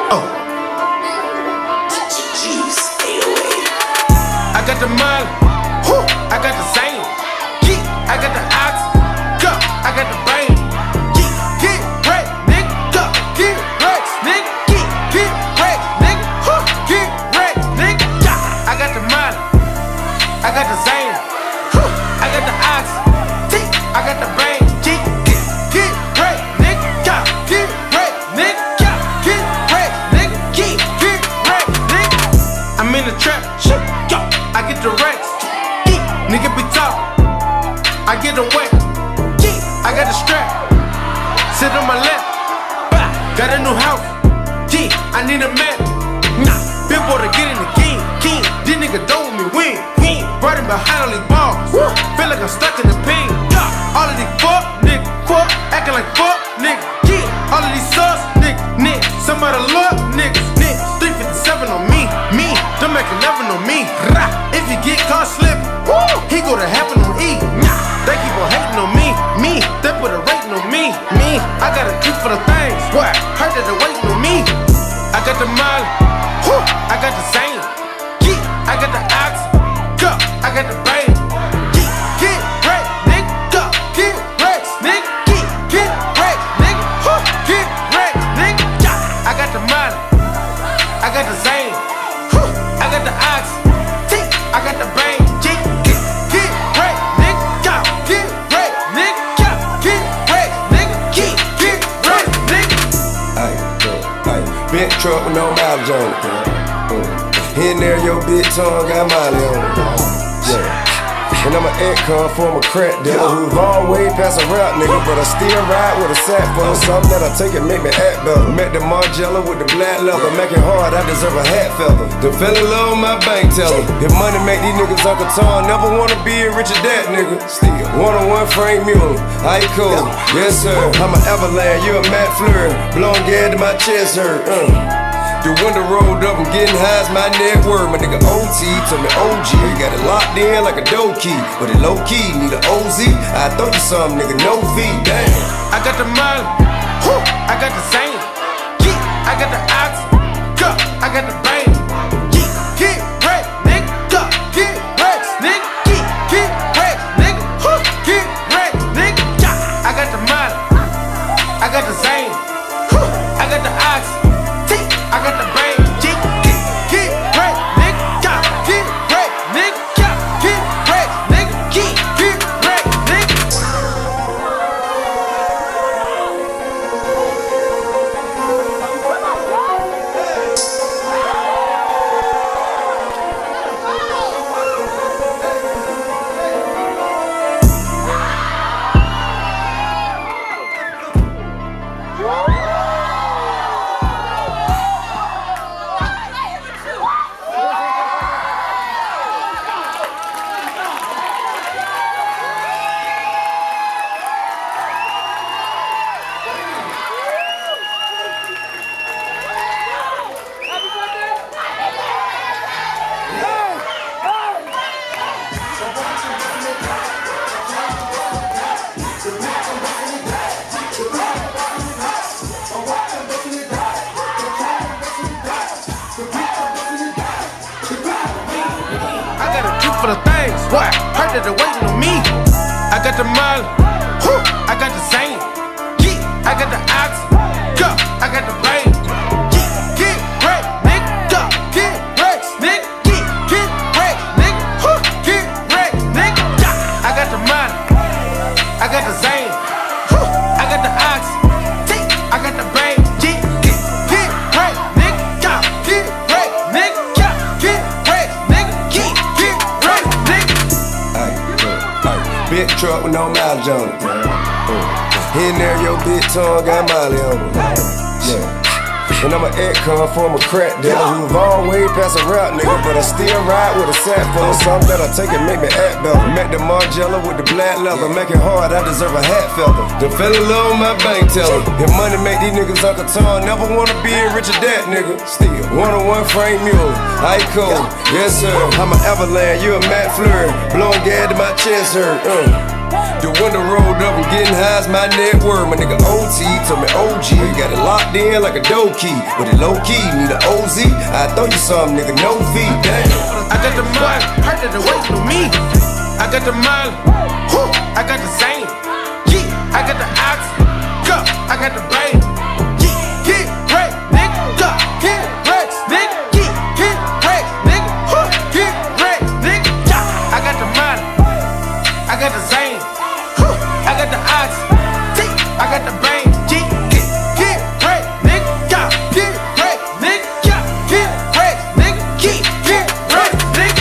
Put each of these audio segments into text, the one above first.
Oh. G's AOA. I got the money, I got the same. I got the ox, go. I got the brain. Get right, nigga. Get right, nigga. Get right, nigga. Get right, nigga. I got the money, I got the same. I got the ox, I got the brain. Get right, nigga. Get right, nigga. Get right, nigga. Get right, nigga. I'm in the trap, I get the racks. Nigga be talking, I get them wet. I got the strap, sit on my lap. Got a new house, I need a map. Billboard to get in the game. This nigga don't with me win. Brought him behind all these balls. Feel like I'm stuck in the pen. All of these fuck niggas, acting like fuck niggas. All of these sus niggas, somebody love niggas. 357 on me. Them make it never know me. If you get caught slipping, he go to happen on E. They keep on hating on me. They put a rating on me. I got a clip for the things. Heard that they waiting on me. I got the money, I got the same. I got the ox, go. I got the brain. Get right, nigga. Get right, nigga. Get right, nigga. Get right, nigga. I got the money, I got the same. I got the ox, I got the brain. Get right, nigga. Get right, nigga. Get right, nigga. Get right, nigga. Big truck with no mileage on it. Here and there, your big tongue got mileage on it. Yeah. And I'm an ex-con former crack dealer who's long way past a rap nigga, but I still ride with a sack full of something that I take and make me act better. Met the Margiela with the black leather, make it hard, I deserve a hat feather. Then fell in love with my bank teller. If money make these niggas Uncle Tom, never wanna be a Richard that nigga. Still, one-on-one Frank Mueller, how you cool? Yes sir, I'm an Avalanche, you a Matt Fleury. Blowing gas to my chest hurt. The window rolled up, I'm getting high as my net worth. My nigga OT told me OG, got it locked in like a door key, but it low key, need a OZ. I throw you some, nigga, no fee, damn. I got the money, I got the same. I got the ox, go. I got the brain. Get right, nigga. Get right, nigga. Get right, nigga. Get right, nigga. I got the money, I got the same. I got the ox, I got the brain. Get right, nigga. Get right, nigga. Get right, nigga. Get right, nigga. For the things, heard that they waiting on me. I got the money, I got the same. I got the ox, go. I got the brain. Get right, nigga. Get right, nigga. Get right, nigga. Get right, nigga. I got the money, I got the same. I got the ox, I got the brain. Get right, nigga. Get right, nigga. Get right, nigga. Get right, nigga. Big truck with no mileage on it. Here and there, your big tongue got mileage on it. Yeah. And I'm an ex-con former crack dealer who's long way past a rap nigga, but I still ride with a sack full of something that I take and make me act better. Met the Margiela with the black leather, make it hard, I deserve a hat feather. Then fell in love with my bank teller. If money make these niggas Uncle Tom, never wanna be a Richard that nigga. Still, one-on-one Frank Mueller, how you cool? Yes sir, I'm an Avalanche, you a Matt Fleury. Blowing gas to my chest hurt. The window rolled up, I'm getting high as my net worth. My nigga OT told me OG, got it locked in like a dough key. But it low key, need a OZ. I throw you some, nigga, no fee. Damn. I got the money, heard that the waiting on me. I got the money, I got the same. I got the ox, go, I got the brain. Get right, nigga, go, get right, nigga, get right, nigga, get right, nigga. I got the money, I got the same. I got the ox, I got the brain. Get right, nigga, get right, nigga, get right, nigga, get right,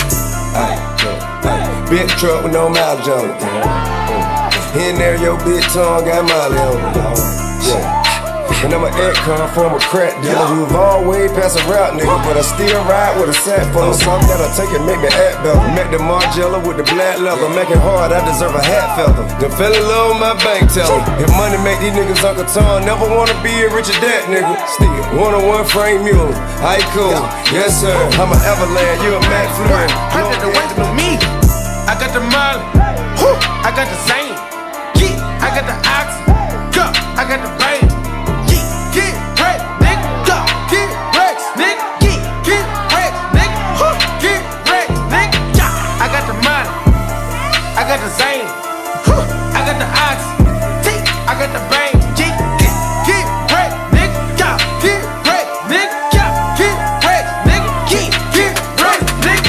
nigga. Big truck with no mileage on it. In there, your big tongue got Molly on it. Yeah. And I'm an ex-con former crack dealer who've always passed a route, nigga. But I still ride with a sack full of something that'll take it, make me act better. Make the Margiela with the black leather, make it hard, I deserve a hat feather. Done fell in love with my bank teller. If money make these niggas Uncle Tom, never wanna be a Richard Dat, nigga. Still, one-on-one frame mule, I cool, yes sir. I'm an Everland, you a Matt Fleury. Heard that the waiting on me. I got the Molly, I got the same. I got the ox, go, I got the brain. Get right, nigga, go, get right, nigga, get right, nigga, get right, nigga. I got the money, I got the same. I got the ox, I got the brain. Get right, nigga, get right, nigga, get right, nigga, get right,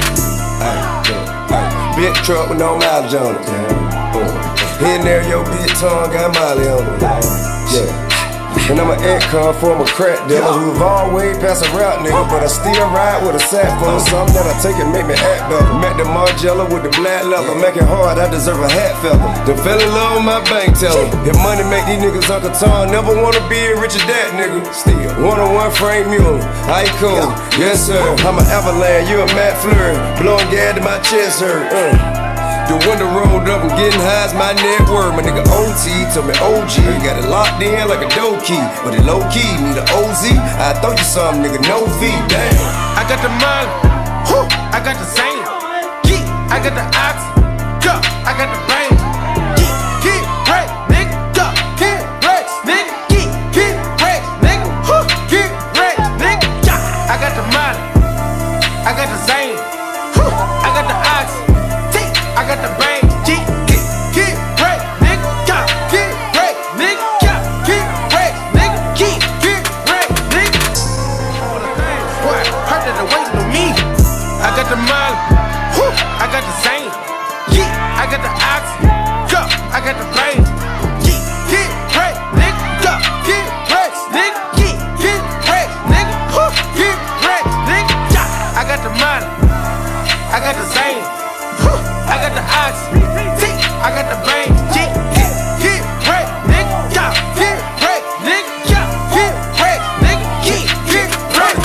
nigga. Big truck with no mileage on it. In there, your big tongue got Molly on it. Yeah. And I'm an ex-con former crack dealer who've always passed a route, nigga. But I still ride with a sack full of something that'll take it, make me act better. Make the Margiela with the black leather, make it hard, I deserve a hat feather. Done fell in love with my bank teller. If money make these niggas Uncle Tom, never wanna be a Richard Dat, nigga. Still, one-on-one frame mule, I cool, yes sir. I'm an Everland, you a Matt Fleury. Blowing gas to my chest hurt. The window rolled up, I'm getting high as my net worth. My nigga OT told me OG, got it locked in like a dough key. But it low key, need a OZ. I throw you some, nigga, no fee. Damn. I got the money, I got the same. I got the ox, go, I got the brain. Get right, nigga, go, get right, nigga, get right, nigga, get right, nigga. I got the money, I got the same. I got the ox, I got the brain. Get right, nigga, get right, nigga, get right, nigga, get right, nigga. Boy, heard that they're waiting on me. I got the money, I got the same. I got the ox, go, I got the brain. Get right, nigga, get right, nigga, get right, nigga, get right, nigga. I got the money, I got the same. I got the ox, I got the brain. Get right, nigga, get right, nigga, get right, nigga, get right,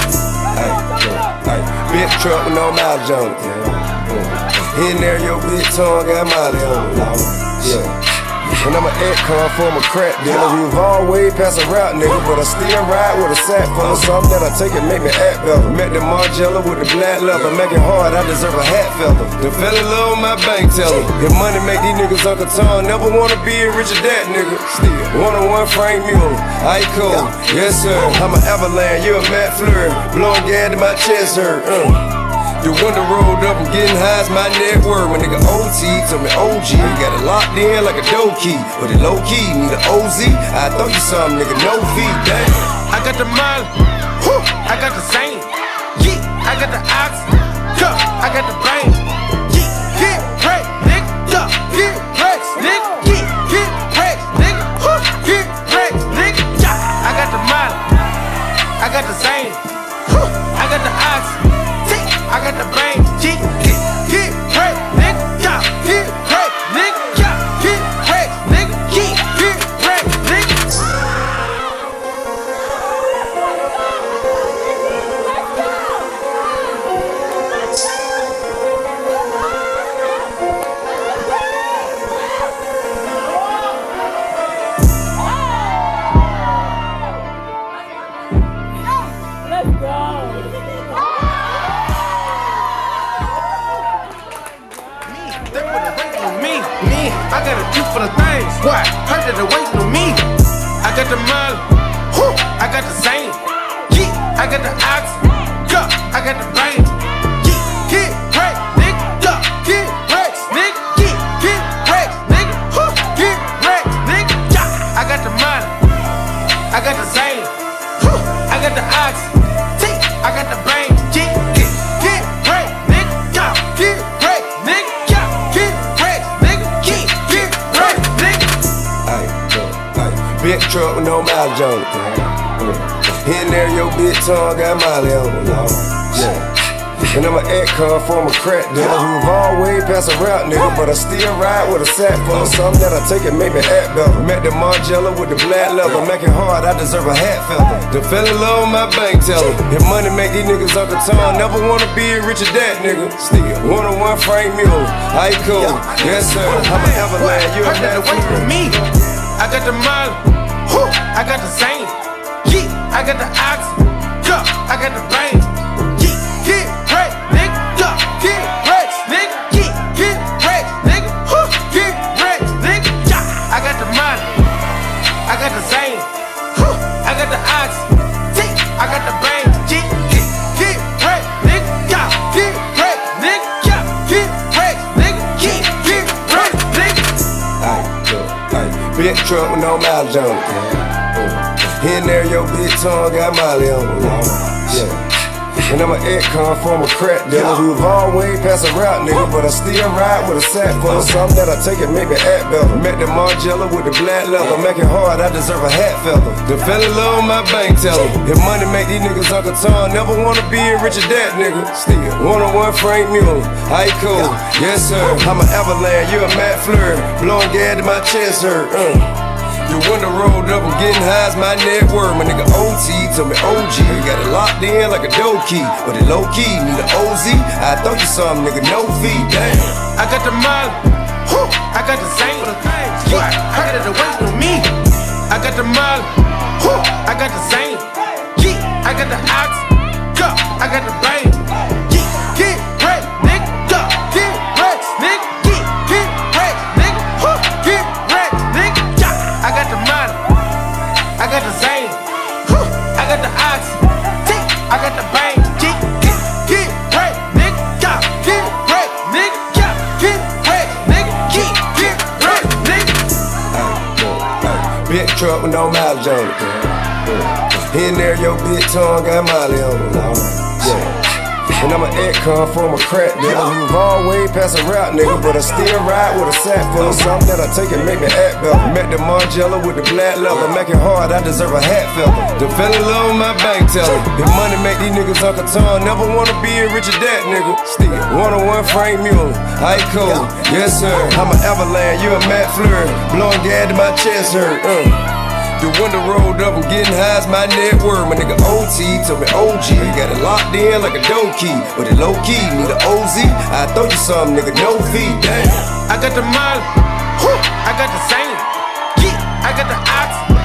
nigga. Big truck with no mileage on it. In there, your big tongue got Molly on it. Yeah. And I'm an ex-con former crack dealer who've always passed a route, nigga. But I still ride with a sack full of something that'll take it, make me act better. Met the Margiela with the black leather, make it hard, I deserve a hat feather. Done fell in love with my bank teller. If money make these niggas Uncle Tom, never wanna be a Richard Dat, nigga. Still, one-on-one frame mule, I cool, yes sir. I'm an Everland, you a Matt Fleury. Blowing gas to my chest hurt. The window rolled up, I'm getting high as my net worth. My nigga OT told me OG, got it locked in like a dough key. But it low key, need a OZ. I throw you some, nigga, no fee. Damn. I got the money, I got the same. I got the ox, go, I got the brain. Get right, nigga, get right, nigga, get right, nigga, get right, nigga. I got the money, I got the same. I got the ox, I got the brain. Get right, nigga, get right, nigga, get right, nigga, get right, nigga. I got a tip for the things. Why? Heard that they waiting on me. I got the Molly, whoo, I got the Zane, yeah, I got the Ox, go, I got the Bang, yeah, get wrecked, nigga, go, get wrecked, nigga, get wrecked, nigga, whoo, get wrecked, nigga, yeah, I got the Molly, I got the Zane, whoo, I got the Ox, I got the Bang, yeah, get wrecked, nigga, go, get wrecked, nigga, yeah, get wrecked, nigga, get wrecked, nigga. Big truck with no mileage on it. In there, your big tongue got Molly on it. Yeah. And I'm an ex-con former crack dealer who've always passed a rap nigga, but I still ride with a sack full of something that I take and make me act better. Met the Margiela with the black leather, make it hard, I deserve a hat feather. The fell in love with my bank teller. If money make these niggas Uncle Tom, never wanna be a rich as that nigga. Still, one-on-one Frank Mule, how you cool? Yes sir, I'm an Everland, you a man wait for me. I got the Molly, whoo, I got the Zane, yeah, I got the Ox, go, I got the Bang, yeah, get wrecked, nigga, go, get wrecked, nigga, get wrecked, nigga, whoo, get wrecked, nigga, yeah, I got the Molly, I got the Zane, whoo, I got the Ox, yeah, I got the Bang, yeah, get wrecked, nigga, yeah, get wrecked, nigga, yeah, get wrecked, nigga, get wrecked, nigga. Big truck with no mileage on it. In there, your big tongue got Molly on it. Yeah. And I'm an ex-con former crack dealer who've always passed a rap nigga, but I still ride with a sack full of something that I take and make me act better. Met the Margiela with the black leather, make it hard, I deserve a hat feather. The fell in love with my bank teller. If money make these niggas Uncle Tom, never wanna be a rich as that nigga. Still, one-on-one Frank Mule, how you cool? Yes sir, I'm an Everland, you a Matt Fleur, blowing gas to my chest hurt. The window rolled up, I'm getting high as my net worth. My nigga OT told me OG, got it locked in like a dough key. But it low key, need an OZ. I thought you saw him, nigga, no fee, damn. I got the Molly, whoo, I got the Zane, yeah, heard that they waiting on me. I got the Molly, whoo, I got the Zane, yeah, I got the Ox, go, I got the Bang, yeah, get wrecked, nigga, go, get wrecked, nigga, get wrecked, nigga, whoo, get wrecked, nigga, yeah, I got the Molly, I got the Zane, whoo, I got the Ox, yeah, I got the Bang, yeah, get wrecked, nigga, yeah, get wrecked, nigga, yeah, get wrecked, nigga, get wrecked, nigga. Big truck with no mileage on it. In there, your big tongue got Molly on it. Yeah. And I'm an ex-con former crack dealer who've always passed a rap nigga, but I still ride with a sack full of something that I take and make me act better. Met the Margiela with the black leather, make it hard, I deserve a hat feather. The fell in love with my bank teller. If money make these niggas Uncle Tom, never wanna be a rich as that nigga. Still, one-on-one Frank Mule, how you cool? Yes sir, I'm an Everland, you a Matt Fleur, blowing gas to my chest hurt. The window rolled up, I'm getting high as my net worth. My nigga OT told me OG, got it locked in like a dough key. But it low key, need an OZ. I thought you saw him, nigga, no fee, damn. I got the Molly, whoo, I got the Zane, yeah, I got the Ox.